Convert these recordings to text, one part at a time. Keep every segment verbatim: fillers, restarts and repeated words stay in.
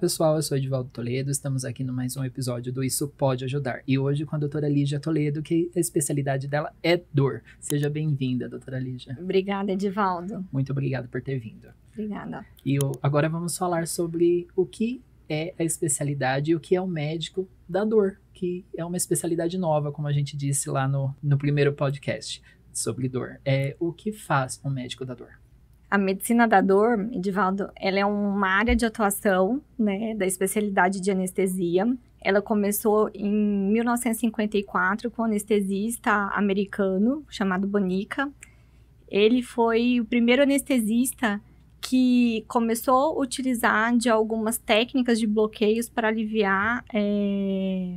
pessoal, eu sou Edivaldo Toledo, estamos aqui no mais um episódio do Isso Pode Ajudar. E hoje com a doutora Lígia Toledo, que a especialidade dela é dor. Seja bem-vinda, doutora Lígia. Obrigada, Edivaldo. Muito obrigado por ter vindo. Obrigada. E o, agora vamos falar sobre o que é a especialidade e o que é o médico da dor, que é uma especialidade nova, como a gente disse lá no, no primeiro podcast sobre dor. É, o que faz um médico da dor? A medicina da dor, Edivaldo, ela é uma área de atuação, né, da especialidade de anestesia. Ela começou em mil novecentos e cinquenta e quatro com um anestesista americano chamado Bonica. Ele foi o primeiro anestesista que começou a utilizar de algumas técnicas de bloqueios para aliviar é,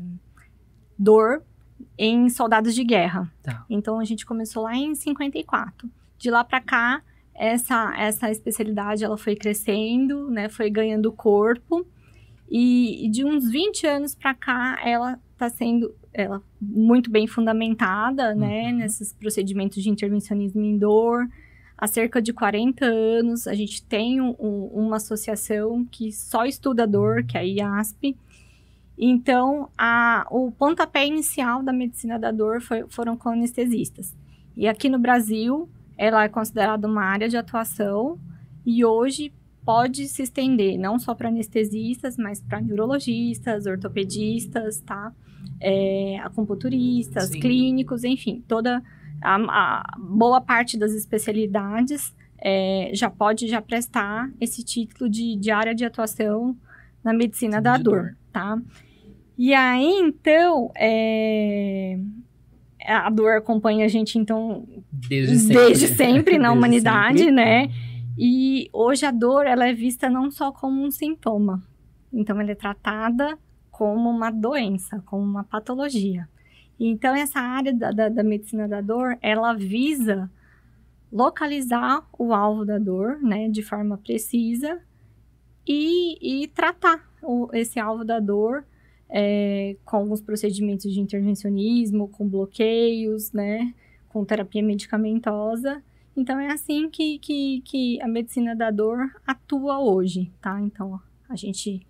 dor em soldados de guerra. Tá. Então, a gente começou lá em cinquenta e quatro. De lá para cá, essa, essa especialidade ela foi crescendo, né, foi ganhando corpo. E, e de uns vinte anos para cá, ela está sendo ela, muito bem fundamentada, uhum. né, nesses procedimentos de intervencionismo em dor. Há cerca de quarenta anos, a gente tem um, uma associação que só estuda dor, que é a I A S P. Então, a, o pontapé inicial da medicina da dor foi, foram com anestesistas. E aqui no Brasil, ela é considerada uma área de atuação e hoje pode se estender não só para anestesistas, mas para neurologistas, ortopedistas, tá? É, acupunturistas, Sim. clínicos, enfim, toda a, a boa parte das especialidades é, já pode já prestar esse título de, de área de atuação na medicina Sim, da dor, dor, tá? E aí, então, é... a dor acompanha a gente, então, desde sempre, desde sempre na desde humanidade, sempre. né? E hoje a dor, ela é vista não só como um sintoma. Então, ela é tratada como uma doença, como uma patologia. Então, essa área da, da, da medicina da dor, ela visa localizar o alvo da dor, né? De forma precisa e, e tratar o, esse alvo da dor É, com alguns procedimentos de intervencionismo, com bloqueios, né, com terapia medicamentosa. Então, é assim que, que, que a medicina da dor atua hoje, tá? Então, a gente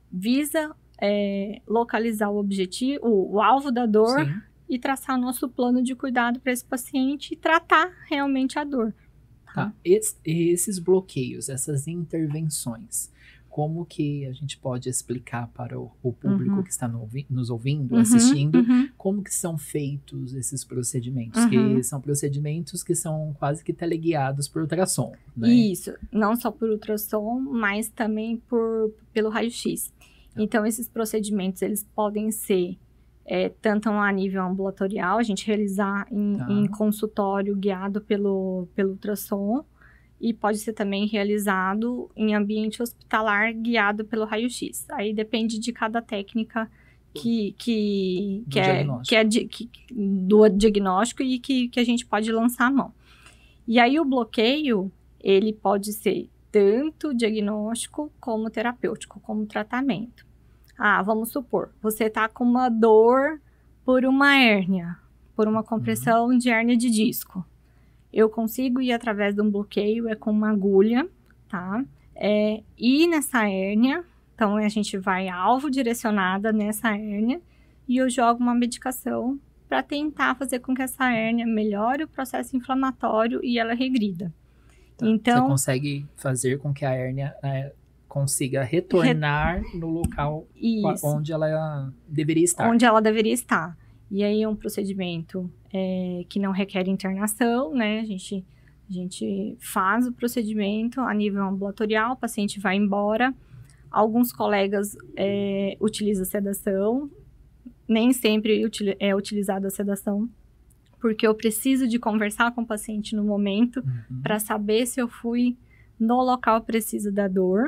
visa é, localizar o objetivo, o, o alvo da dor Sim. e traçar nosso plano de cuidado para esse paciente e tratar realmente a dor. Tá? Tá. Esse, esses bloqueios, essas intervenções, como que a gente pode explicar para o, o público uhum. que está no, nos ouvindo, uhum, assistindo, uhum. como que são feitos esses procedimentos? Uhum. Que são procedimentos que são quase que teleguiados por ultrassom, né? Isso, não só por ultrassom, mas também por, pelo raio-x. Tá. Então, esses procedimentos, eles podem ser é, tanto a nível ambulatorial, a gente realizar em, tá. em consultório guiado pelo, pelo ultrassom, e pode ser também realizado em ambiente hospitalar guiado pelo raio-x. Aí depende de cada técnica que, que, do que, é, que é di, que, do diagnóstico e que, que a gente pode lançar a mão. E aí o bloqueio, ele pode ser tanto diagnóstico como terapêutico, como tratamento. Ah, vamos supor, você está com uma dor por uma hérnia, por uma compressão uhum. de hérnia de disco. Eu consigo ir através de um bloqueio, é com uma agulha, tá? É, ir nessa hérnia, então a gente vai alvo direcionada nessa hérnia e eu jogo uma medicação para tentar fazer com que essa hérnia melhore o processo inflamatório e ela regrida. Tá. Então, você consegue fazer com que a hérnia é, consiga retornar re... no local Isso. onde ela deveria estar. Onde ela deveria estar. E aí é um procedimento é, que não requer internação, né? A gente, a gente faz o procedimento a nível ambulatorial, o paciente vai embora. Alguns colegas é, utilizam sedação, nem sempre é utilizada a sedação, porque eu preciso de conversar com o paciente no momento uhum. para saber se eu fui no local preciso da dor.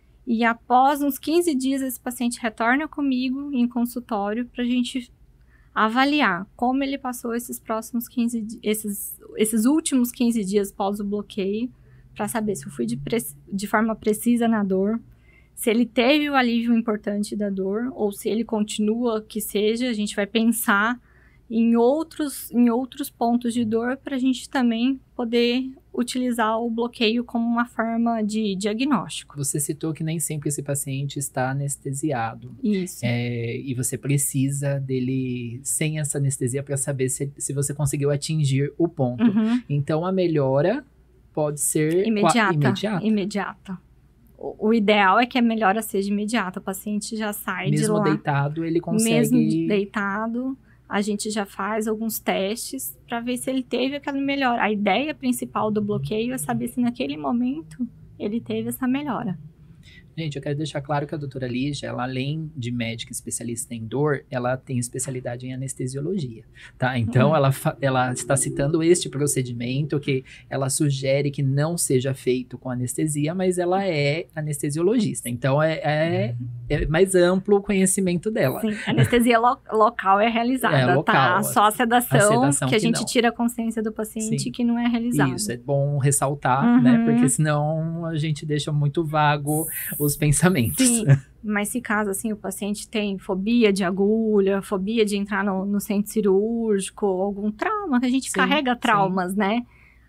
E após uns quinze dias, esse paciente retorna comigo em consultório para a gente avaliar como ele passou esses próximos quinze esses, esses últimos quinze dias pós o bloqueio, para saber se eu fui de, pre, de forma precisa na dor, se ele teve o alívio importante da dor, ou se ele continua que seja, a gente vai pensar em outros, em outros pontos de dor para a gente também poder utilizar o bloqueio como uma forma de diagnóstico. Você citou que nem sempre esse paciente está anestesiado. Isso. É, e você precisa dele sem essa anestesia para saber se, se você conseguiu atingir o ponto. Uhum. Então, a melhora pode ser Imediata. imediata. Imediata. O, o ideal é que a melhora seja imediata. O paciente já sai Mesmo de lá. Mesmo deitado, ele consegue... Mesmo deitado, a gente já faz alguns testes para ver se ele teve aquela melhora. A ideia principal do bloqueio é saber se naquele momento ele teve essa melhora. Gente, eu quero deixar claro que a doutora Lígia, ela, além de médica especialista em dor, ela tem especialidade em anestesiologia, tá? Então, uhum. ela, ela está citando este procedimento que ela sugere que não seja feito com anestesia, mas ela é anestesiologista. Então, é, é, é mais amplo o conhecimento dela. Sim, a anestesia lo local é realizada, é, local, tá? Só a sedação, a sedação que a gente que tira a consciência do paciente Sim. que não é realizada. Isso, é bom ressaltar, uhum. né? Porque senão a gente deixa muito vago os pensamentos. Sim, mas se caso assim o paciente tem fobia de agulha, fobia de entrar no, no centro cirúrgico, algum trauma, que a gente sim, carrega traumas, sim. né?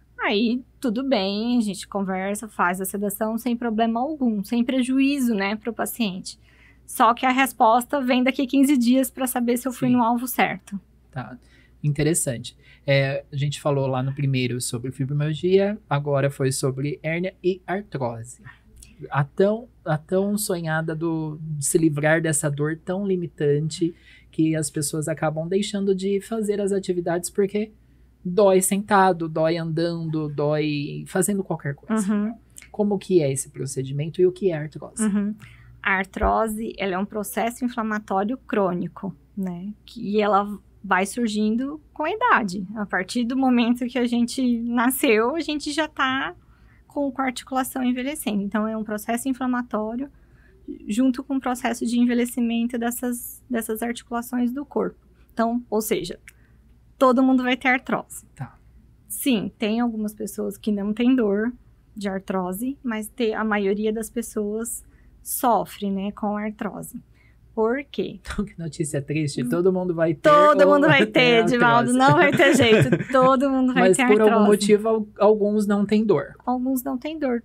Aí tudo bem, a gente conversa, faz a sedação sem problema algum, sem prejuízo, né, para o paciente. Só que a resposta vem daqui a quinze dias para saber se eu fui sim. no alvo certo. Tá. Interessante. É, a gente falou lá no primeiro sobre fibromialgia, agora foi sobre hérnia e artrose. A tão, a tão sonhada do, de se livrar dessa dor tão limitante que as pessoas acabam deixando de fazer as atividades porque dói sentado, dói andando, dói fazendo qualquer coisa. Uhum. Como que é esse procedimento e o que é artrose? Uhum. A artrose, ela é um processo inflamatório crônico, né? E ela vai surgindo com a idade. A partir do momento que a gente nasceu, a gente já tá com a articulação envelhecendo. Então, é um processo inflamatório junto com o processo de envelhecimento dessas, dessas articulações do corpo. Então, ou seja, todo mundo vai ter artrose. Tá. Sim, tem algumas pessoas que não têm dor de artrose, mas te, a maioria das pessoas sofre, né, com artrose. Por quê? Então, que notícia triste. Todo mundo vai ter. Todo mundo vai ter, Edivaldo. Não vai ter jeito. Todo mundo vai Mas ter artrose. Mas por algum motivo, alguns não têm dor. Alguns não têm dor.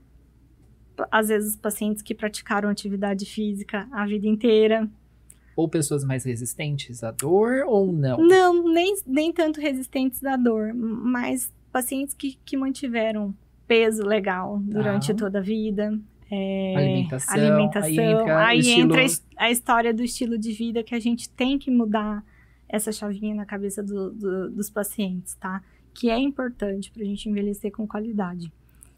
Às vezes, pacientes que praticaram atividade física a vida inteira. Ou pessoas mais resistentes à dor ou não? Não, nem, nem tanto resistentes à dor. Mas pacientes que, que mantiveram peso legal durante ah. toda a vida. É, alimentação, alimentação. Aí entra, aí estilo... entra a história do estilo de vida que a gente tem que mudar essa chavinha na cabeça do, do, dos pacientes, tá? Que é importante pra gente envelhecer com qualidade.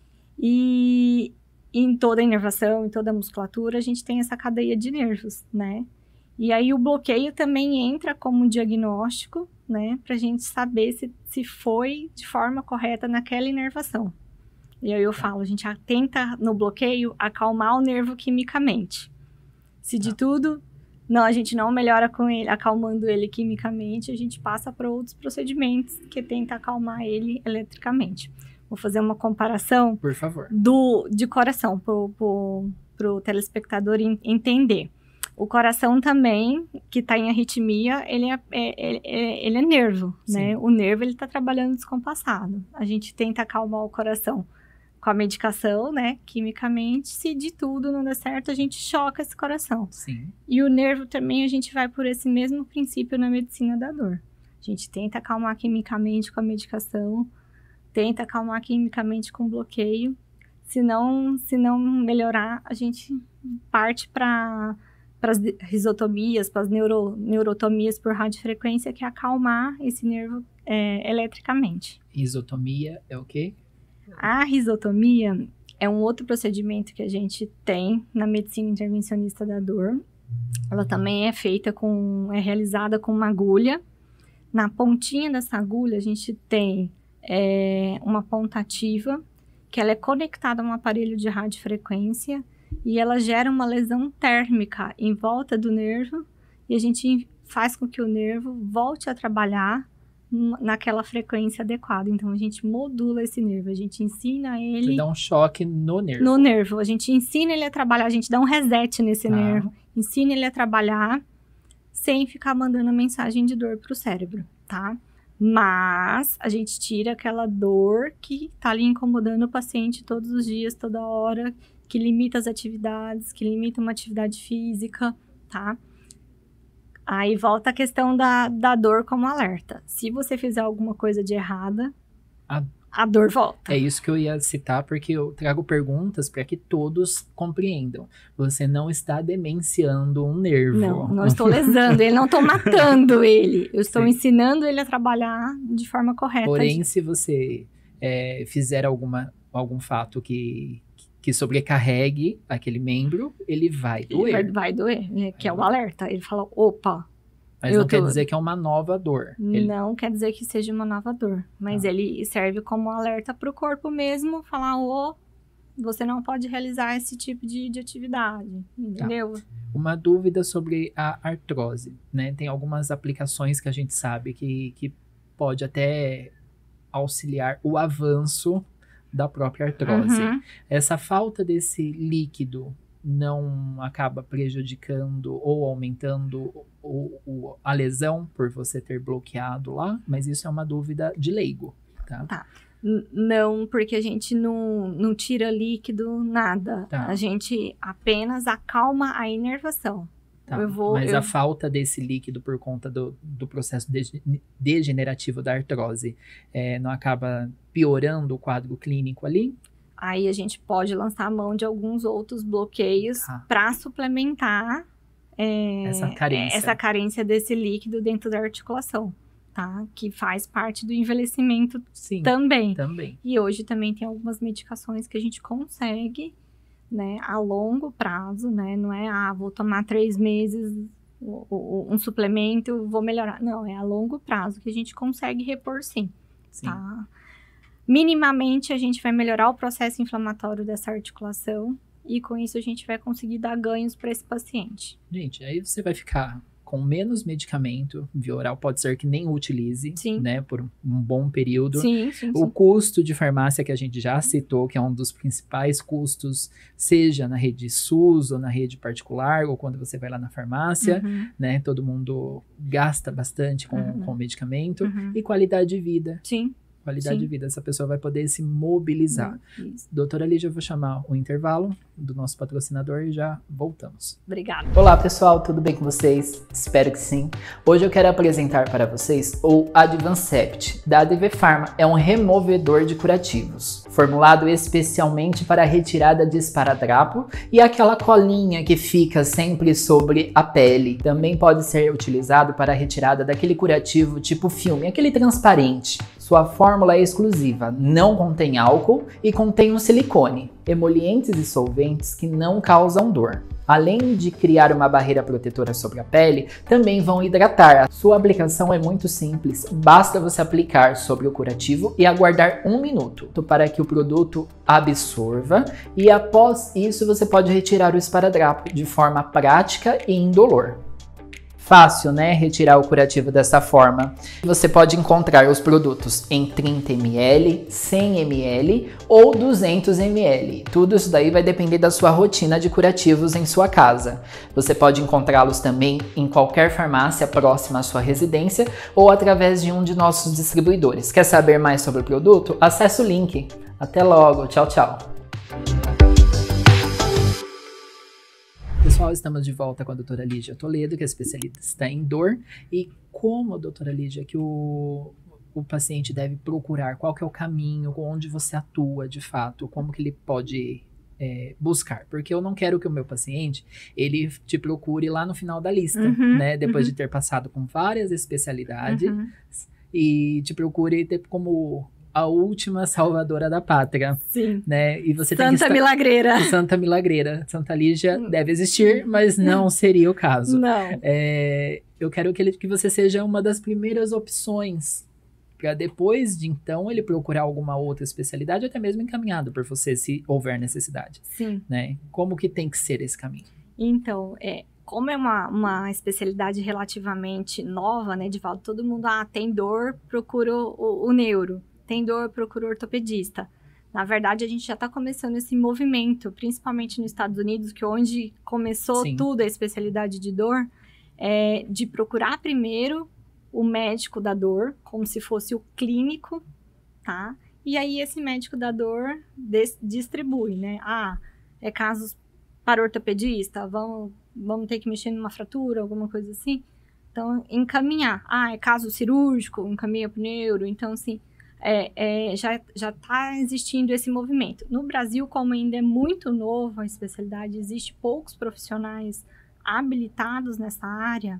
E em toda a inervação, em toda a musculatura, a gente tem essa cadeia de nervos, né? E aí o bloqueio também entra como diagnóstico, né? Pra gente saber se, se foi de forma correta naquela inervação. E aí eu falo, a gente tenta, no bloqueio, acalmar o nervo quimicamente. Se de tudo, não, a gente não melhora com ele, acalmando ele quimicamente, a gente passa para outros procedimentos que tenta acalmar ele eletricamente. Vou fazer uma comparação, por favor, do, de coração, pro, pro, pro telespectador entender. O coração também, que está em arritmia, ele é, é, é, ele é nervo, sim. né? O nervo, ele está trabalhando descompassado. A gente tenta acalmar o coração com a medicação, né, quimicamente. Se de tudo não der certo, a gente choca esse coração. Sim. E o nervo também, a gente vai por esse mesmo princípio na medicina da dor. A gente tenta acalmar quimicamente com a medicação, tenta acalmar quimicamente com bloqueio. Se não, se não melhorar, a gente parte para as risotomias, para as neuro, neurotomias por radiofrequência, que é acalmar esse nervo é, eletricamente. Risotomia é o quê? A risotomia é um outro procedimento que a gente tem na medicina intervencionista da dor. Ela também é feita com, é realizada com uma agulha. Na pontinha dessa agulha, a gente tem é, uma ponta ativa, que ela é conectada a um aparelho de radiofrequência e ela gera uma lesão térmica em volta do nervo e a gente faz com que o nervo volte a trabalhar naquela frequência adequada. Então, a gente modula esse nervo, a gente ensina ele... Você dá um choque no nervo. No nervo. A gente ensina ele a trabalhar, a gente dá um reset nesse ah. nervo, ensina ele a trabalhar sem ficar mandando a mensagem de dor para o cérebro, tá? Mas a gente tira aquela dor que tá ali incomodando o paciente todos os dias, toda hora, que limita as atividades, que limita uma atividade física, tá? Aí volta a questão da, da dor como alerta. Se você fizer alguma coisa de errada, a, a dor volta. É isso que eu ia citar, porque eu trago perguntas para que todos compreendam. Você não está demenciando um nervo. Não, não estou lesando ele, não estou matando ele. Eu estou Sim. ensinando ele a trabalhar de forma correta. Porém, se você é, fizer alguma, algum fato que... que sobrecarregue aquele membro, ele vai doer. Vai, vai doer, né? Que é o alerta. Ele fala, opa. Mas não quer dizer que é uma nova dor. Ele... Não quer dizer que seja uma nova dor. Mas ah. ele serve como alerta para o corpo mesmo, falar, ô, você não pode realizar esse tipo de, de atividade, entendeu? Tá. Uma dúvida sobre a artrose, né? Tem algumas aplicações que a gente sabe que, que pode até auxiliar o avanço da própria artrose. Uhum. Essa falta desse líquido não acaba prejudicando ou aumentando o, o, a lesão por você ter bloqueado lá? Mas isso é uma dúvida de leigo, tá? Tá. N- não, porque a gente não, não tira líquido, nada. Tá. A gente apenas acalma a inervação. Tá, eu vou, mas eu... a falta desse líquido por conta do, do processo de, degenerativo da artrose é, não acaba piorando o quadro clínico ali? Aí a gente pode lançar a mão de alguns outros bloqueios ah. para suplementar é, essa, carência. essa carência desse líquido dentro da articulação, tá? Que faz parte do envelhecimento Sim, também. também. E hoje também tem algumas medicações que a gente consegue, né, a longo prazo, né, não é, ah, vou tomar três meses um suplemento, vou melhorar, não, é a longo prazo que a gente consegue repor sim, sim. Tá? Minimamente a gente vai melhorar o processo inflamatório dessa articulação e com isso a gente vai conseguir dar ganhos para esse paciente. Gente, aí você vai ficar com menos medicamento, via oral pode ser que nem utilize, sim. né, por um bom período. Sim, sim, o sim. custo de farmácia que a gente já citou, que é um dos principais custos, seja na rede SUS ou na rede particular, ou quando você vai lá na farmácia, uhum. né, todo mundo gasta bastante com, uhum. com medicamento, uhum. e qualidade de vida. Sim. Qualidade Sim. de vida, essa pessoa vai poder se mobilizar. Isso. Doutora Lígia, eu vou chamar o intervalo do nosso patrocinador e já voltamos. Obrigada. Olá pessoal, tudo bem com vocês? Espero que sim. Hoje eu quero apresentar para vocês o Advancept, da A D V Pharma. É um removedor de curativos, formulado especialmente para a retirada de esparadrapo e aquela colinha que fica sempre sobre a pele. Também pode ser utilizado para a retirada daquele curativo tipo filme, aquele transparente. Sua fórmula é exclusiva, não contém álcool e contém um silicone, emolientes e solventes que não causam dor. Além de criar uma barreira protetora sobre a pele, também vão hidratar. Sua aplicação é muito simples, basta você aplicar sobre o curativo e aguardar um minuto para que o produto absorva e após isso você pode retirar o esparadrapo de forma prática e indolor. Fácil, né? Retirar o curativo dessa forma. Você pode encontrar os produtos em trinta mililitros, cem mililitros ou duzentos mililitros. Tudo isso daí vai depender da sua rotina de curativos em sua casa. Você pode encontrá-los também em qualquer farmácia próxima à sua residência ou através de um de nossos distribuidores. Quer saber mais sobre o produto? Acesse o link. Até logo. Tchau, tchau. Pessoal, estamos de volta com a doutora Lígia Toledo, que é especialista em dor. E como, doutora Lígia, que o, o paciente deve procurar? Qual que é o caminho? Onde você atua, de fato? Como que ele pode é, buscar? Porque eu não quero que o meu paciente, ele te procure lá no final da lista, uhum, né? Depois uhum. de ter passado com várias especialidades. Uhum. E te procure ter como a última salvadora da pátria. Sim. Né? E você Santa tem que estar... Milagreira. Santa Milagreira. Santa Lígia deve existir, mas não seria o caso. Não. É, eu quero que, ele, que você seja uma das primeiras opções para depois de então ele procurar alguma outra especialidade, até mesmo encaminhado por você, se houver necessidade. Sim. Né? Como que tem que ser esse caminho? Então, é... Como é uma, uma especialidade relativamente nova, né, Divaldo? Todo mundo, ah, tem dor, procura o, o neuro. Tem dor, procura o ortopedista. Na verdade, a gente já está começando esse movimento, principalmente nos Estados Unidos, que onde começou Sim. tudo a especialidade de dor, é, de procurar primeiro o médico da dor, como se fosse o clínico, tá? E aí esse médico da dor des- distribui, né? Ah, é casos para ortopedista, vamos, vamos ter que mexer numa fratura, alguma coisa assim. Então, encaminhar. Ah, é caso cirúrgico, encaminha para o neuro. Então, assim, é, é, já já está existindo esse movimento. No Brasil, como ainda é muito novo a especialidade, existe poucos profissionais habilitados nessa área,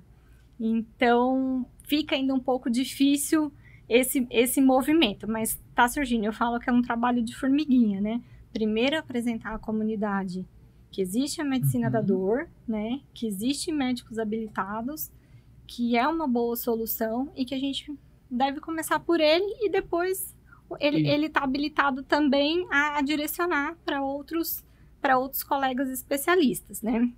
então fica ainda um pouco difícil esse, esse movimento, mas está surgindo. Eu falo que é um trabalho de formiguinha, né? Primeiro apresentar à comunidade que existe a medicina Uhum. da dor, né? Que existe médicos habilitados, que é uma boa solução e que a gente deve começar por ele e depois ele E- ele está habilitado também a, a direcionar para outros para outros colegas especialistas, né?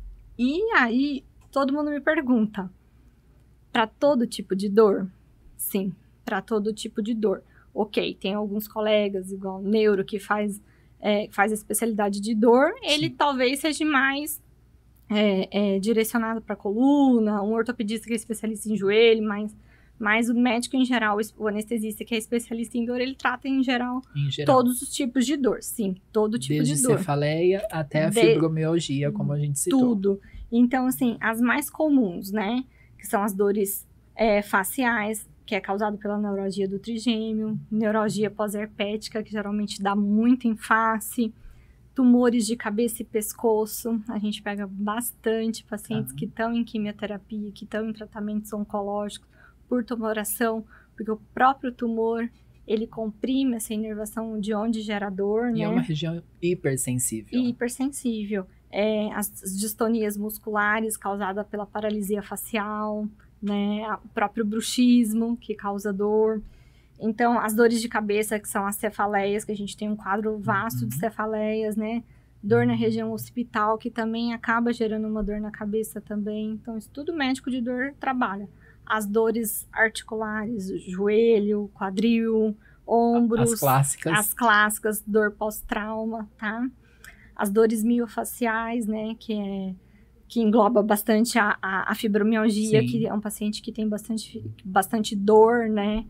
E aí todo mundo me pergunta, para todo tipo de dor? Sim, para todo tipo de dor. Ok, tem alguns colegas, igual o neuro, que faz, é, faz a especialidade de dor, ele Sim. talvez seja mais é, é, direcionado para coluna, um ortopedista que é especialista em joelho, mas, mas o médico em geral, o anestesista que é especialista em dor, ele trata em geral, Em geral. todos os tipos de dor. Sim, todo tipo Desde de dor. cefaleia até a De- fibromialgia, como a gente citou. Tudo. Então, assim, as mais comuns, né? Que são as dores é, faciais, que é causado pela neuralgia do trigêmeo, neuralgia pós-herpética, que geralmente dá muito em face, tumores de cabeça e pescoço. A gente pega bastante pacientes Tá. que estão em quimioterapia, que estão em tratamentos oncológicos por tumoração, porque o próprio tumor, ele comprime essa inervação de onde gera dor, E né? é uma região hipersensível. E hipersensível. É, as distonias musculares causadas pela paralisia facial, né? O próprio bruxismo, que causa dor. Então, as dores de cabeça, que são as cefaleias, que a gente tem um quadro vasto Uhum. de cefaleias, né? Dor na região occipital, que também acaba gerando uma dor na cabeça também. Então, isso tudo médico de dor trabalha. As dores articulares, joelho, quadril, ombros. As clássicas. As clássicas, dor pós-trauma, tá? As dores miofaciais, né, que é que engloba bastante a, a, a fibromialgia, Sim. que é um paciente que tem bastante, bastante dor, né,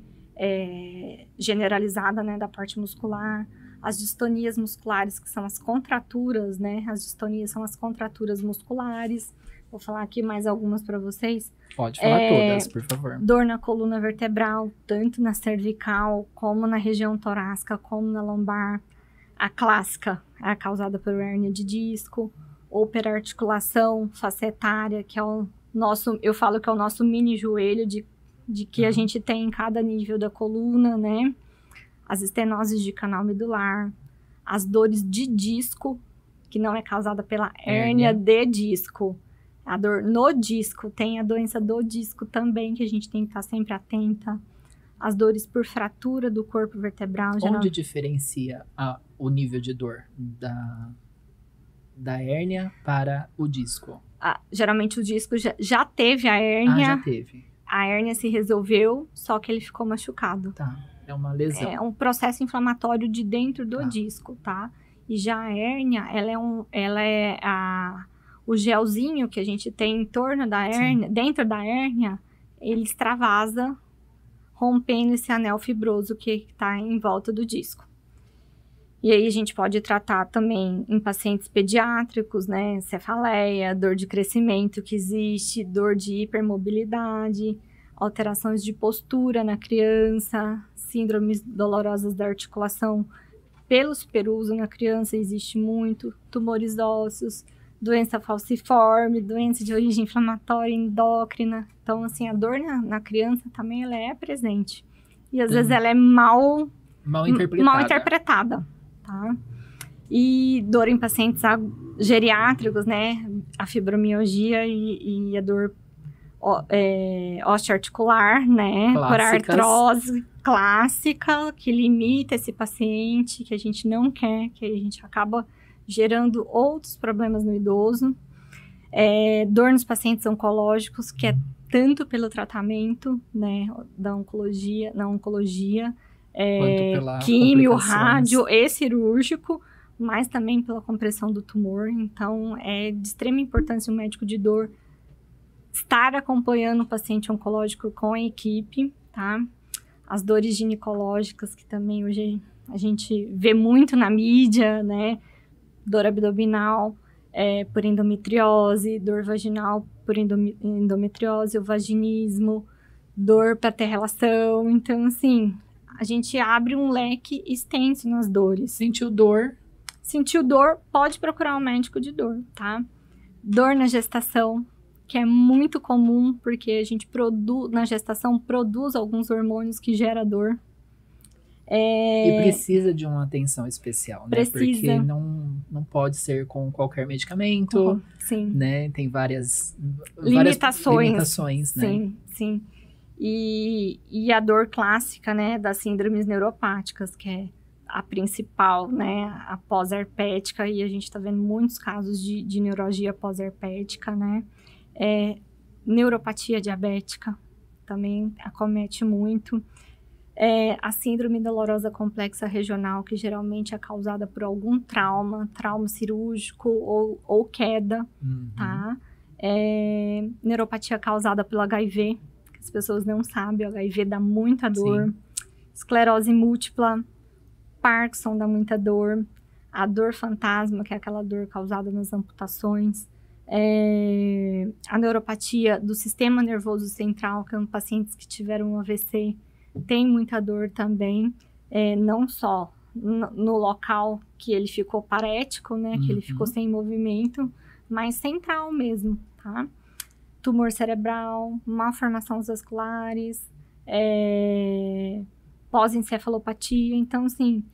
é, generalizada, né, da parte muscular. As distonias musculares, que são as contraturas, né, as distonias são as contraturas musculares. Vou falar aqui mais algumas para vocês. Pode falar É, todas, por favor. Dor na coluna vertebral, tanto na cervical, como na região torácica, como na lombar. A clássica é a causada por hérnia de disco, ou por articulação facetária, que é o nosso, eu falo que é o nosso mini joelho de, de que a Uhum. gente tem em cada nível da coluna, né? As estenoses de canal medular, as dores de disco, que não é causada pela hérnia, Hérnia. de disco. A dor no disco, tem a doença do disco também, que a gente tem que estar sempre atenta. As dores por fratura do corpo vertebral. geral- Onde diferencia a- o nível de dor da, da hérnia para o disco? Ah, geralmente o disco já, já teve a Ah, hérnia, já teve. a hérnia se resolveu, só que ele ficou machucado. Tá. É uma lesão. É um processo inflamatório de dentro do Tá. disco, tá? E já a hérnia, ela é, um, ela é a, o gelzinho que a gente tem em torno da Sim. hérnia, dentro da hérnia, ele extravasa, rompendo esse anel fibroso que está em volta do disco. E aí a gente pode tratar também em pacientes pediátricos, né? Cefaleia, dor de crescimento que existe, dor de hipermobilidade, alterações de postura na criança, síndromes dolorosas da articulação pelo superuso na criança existe muito, tumores ósseos, doença falciforme, doença de origem inflamatória endócrina. Então, assim, a dor na, na criança também ela é presente. E às Hum. vezes ela é mal Mal interpretada. mal interpretada, tá? E dor em pacientes ag- geriátricos, né? A fibromialgia e, e a dor ó, é, osteoarticular, né? Por Clássicas. artrose clássica, que limita esse paciente, que a gente não quer, que a gente acaba gerando outros problemas no idoso. É, dor nos pacientes oncológicos, que é tanto pelo tratamento, né? Da oncologia, na oncologia, é, Quanto pela químio, complicações. rádio e cirúrgico, mas também pela compressão do tumor. Então, é de extrema importância o médico de dor estar acompanhando o paciente oncológico com a equipe, tá? As dores ginecológicas, que também hoje a gente vê muito na mídia, né? Dor abdominal é, por endometriose, dor vaginal por endome- endometriose, o vaginismo, dor para ter relação. Então, assim, a gente abre um leque extenso nas dores. Sentiu dor? Sentiu dor, pode procurar um médico de dor, tá? Dor na gestação, que é muito comum, porque a gente produz, na gestação, produz alguns hormônios que geram dor. É... E precisa de uma atenção especial, né? Precisa. Porque não, não pode ser com qualquer medicamento, Uhum, sim. né? Tem várias Limitações. Várias limitações, né? Sim, sim. E, e a dor clássica, né, das síndromes neuropáticas, que é a principal, né, a pós-herpética, e a gente tá vendo muitos casos de, de neuralgia pós-herpética, né? É, neuropatia diabética também acomete muito. É, a síndrome dolorosa complexa regional, que geralmente é causada por algum trauma, trauma cirúrgico ou, ou queda, Uhum. tá? É, neuropatia causada pelo H I V, que as pessoas não sabem, o H I V dá muita dor. Sim. Esclerose múltipla, Parkinson dá muita dor. A dor fantasma, que é aquela dor causada nas amputações. É, a neuropatia do sistema nervoso central, que são pacientes que tiveram um A V C, tem muita dor também, é, não só no, no local que ele ficou parético, né, que Uhum. ele ficou sem movimento, mas central mesmo, tá? Tumor cerebral, malformações vasculares, é, pós-encefalopatia, então, assim,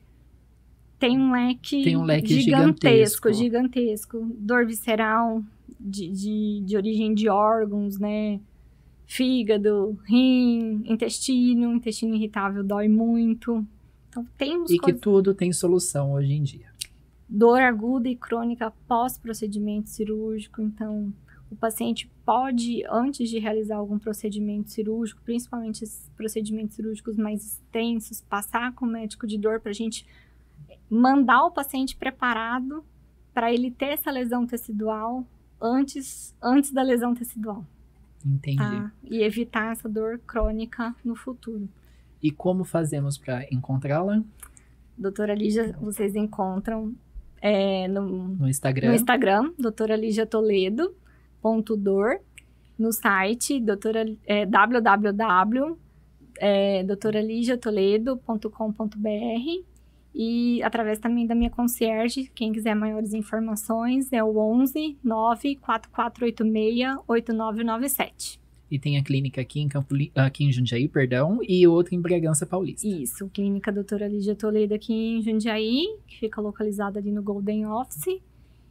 tem um leque, Tem um leque gigantesco, gigantesco. gigantesco. Dor visceral, de, de, de origem de órgãos, né? Fígado, rim, intestino, intestino irritável dói muito. Então, temos E que coisas... tudo tem solução hoje em dia. Dor aguda e crônica pós-procedimento cirúrgico. Então, o paciente pode, antes de realizar algum procedimento cirúrgico, principalmente esses procedimentos cirúrgicos mais extensos, passar com o médico de dor para a gente mandar o paciente preparado para ele ter essa lesão tecidual antes, antes da lesão tecidual. Entendi. Tá? E evitar essa dor crônica no futuro. E como fazemos para encontrá-la? Doutora Lígia, vocês encontram é, no, No Instagram. no Instagram, doutora Lígia Toledo ponto dor, no site doutora, é, w w w ponto doutora lígia toledo ponto com ponto b r e através também da minha concierge, quem quiser maiores informações é o onze nove quatro quatro oito seis oito nove nove sete. E tem a clínica aqui em, Campo, Li- aqui em Jundiaí, perdão, e outra em Bragança Paulista. Isso, clínica doutora Lígia Toledo aqui em Jundiaí, que fica localizada ali no Golden Office,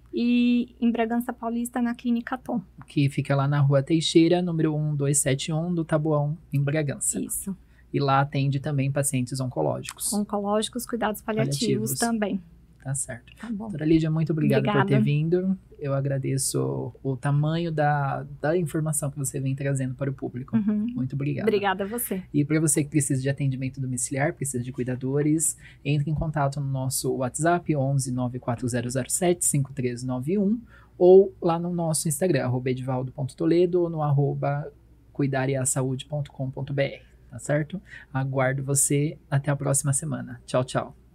e em Bragança Paulista na clínica Tom. Que fica lá na Rua Teixeira, número um dois sete um, do Taboão, em Bragança. Isso, E lá atende também pacientes oncológicos. oncológicos, cuidados paliativos, Paliativos. também. Tá certo. Tá bom. Doutora Lídia, muito obrigado por Obrigada. ter vindo. Eu agradeço o tamanho da, da informação que você vem trazendo para o público. Uhum. Muito obrigado. Obrigada a você. E para você que precisa de atendimento domiciliar, precisa de cuidadores, entre em contato no nosso WhatsApp onze nove quatro zero zero sete cinco três nove um ou lá no nosso Instagram, arroba edivaldo ponto toledo ou no arroba cuidariasaude ponto com ponto b r, tá certo? Aguardo você até a próxima semana. Tchau, tchau.